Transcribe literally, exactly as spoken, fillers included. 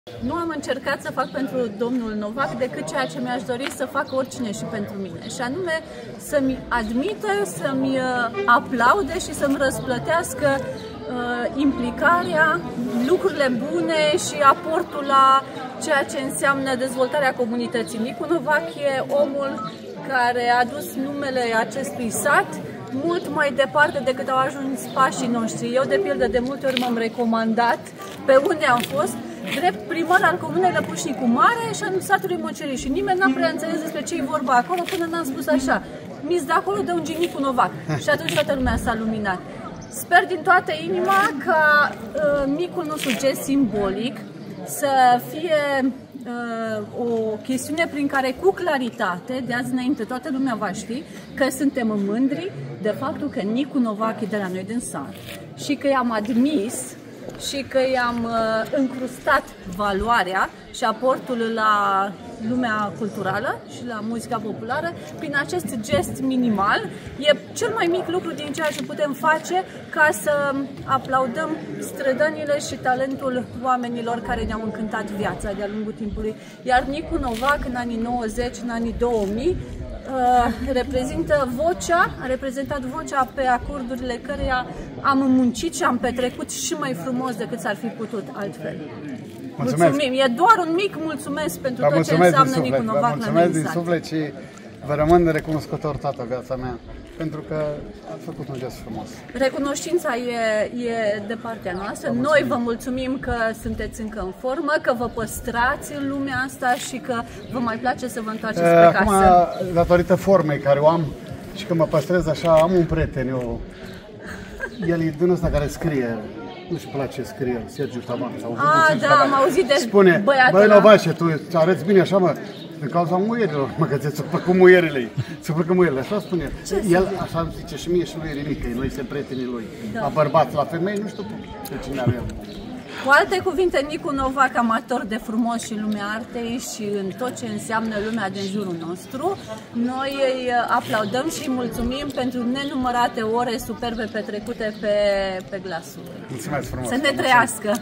Nu am încercat să fac pentru domnul Novac decât ceea ce mi-aș dori să facă oricine și pentru mine, și anume să-mi admită, să-mi aplaude și să-mi răsplătească uh, implicarea, lucrurile bune și aportul la ceea ce înseamnă dezvoltarea comunității. Nicu Novac e omul care a dus numele acestui sat mult mai departe decât au ajuns pașii noștri. Eu, de pildă, de multe ori m-am recomandat pe unde am fost, drept primar al comunei Lăpușnicu Mare și al satului Moceriș. Și nimeni n-a prea înțeles despre ce e vorba acolo până n-am spus așa: mis de acolo de un Nicu Novac. Și atunci toată lumea s-a luminat. Sper din toată inima ca uh, micul nostru gest simbolic să fie uh, o chestiune prin care, cu claritate, de azi înainte toată lumea va ști că suntem mândri de faptul că Nicu Novac e de la noi din sat și că i-am admis și că i-am uh, încrustat valoarea și aportul la lumea culturală și la muzica populară prin acest gest minimal. E cel mai mic lucru din ceea ce putem face ca să aplaudăm strădaniile și talentul oamenilor care ne-au încântat viața de-a lungul timpului. Iar Nicu Novac, în anii nouăzeci, în anii două mii, Uh, reprezintă vocea, a reprezentat vocea pe acordurile căreia am muncit și am petrecut și mai frumos decât s-ar fi putut altfel. Mulțumesc. Mulțumim! E doar un mic mulțumesc pentru tot ce înseamnă Nicu Novac la noi. Mulțumesc din suflet și vă rămân recunoscător toată viața mea, pentru că ați făcut un gest frumos. Recunoștința e, e de partea noastră. Vă Noi vă mulțumim că sunteți încă în formă, că vă păstrați în lumea asta și că vă mai place să vă întoarceți pe Acum, casă. datorită formei care o am și că mă păstrez așa, am un prieten, eu, el e din ăsta care scrie, nu știu, place ce scrie, Sergiu Taban. Ah, da, am auzit de Spune, băiatul băi, ăla. Novace, tu arăți bine așa, mă, din cauza muierilor, mă, că ți-a plăcut muierile, ți-a plăcut muierile, așa spune. El așa îmi zice și mie și lui Irinică, noi suntem prietenii lui. Da. La bărbați, la femei, nu știu pe cine are el. Cu alte cuvinte, Nicu Novac, amator de frumos și lumea artei și în tot ce înseamnă lumea din jurul nostru, noi îi aplaudăm și îi mulțumim pentru nenumărate ore superbe petrecute pe, pe glasuri. Mulțumesc frumos! Să ne trăiască!